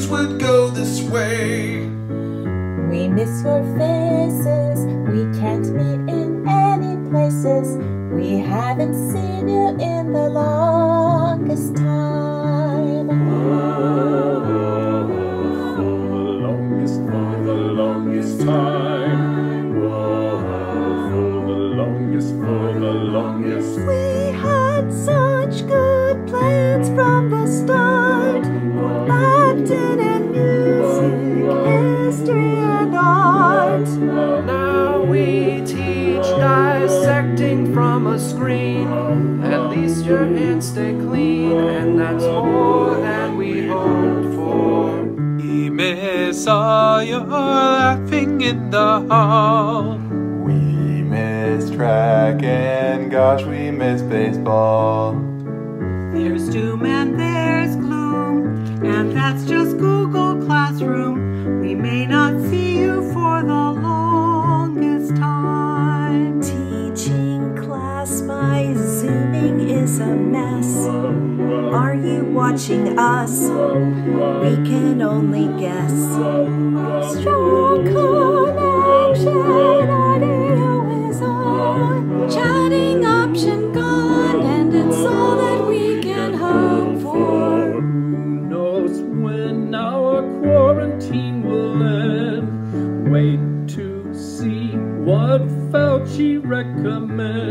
things would go this way. We miss your faces, we can't meet in any places. We haven't seen you in the longest time. For the longest time. For the longest. We had such good plans from the start. Latin and music, history and art. Now we teach dissecting from a screen. At least your hands stay clean, and that's more than we hoped for. We miss all your laughing in the hall. We miss track and gosh, we miss baseball. There's doom and there's gloom, and that's just Google Classroom. We may not see you for the longest time. Teaching class by Zooming is a mess. Are you watching us? We can only guess. Strong connection, audio is on. Chatting option gone, and it's all that we can hope for. Who knows when our quarantine will end? Wait to see what Fauci recommends.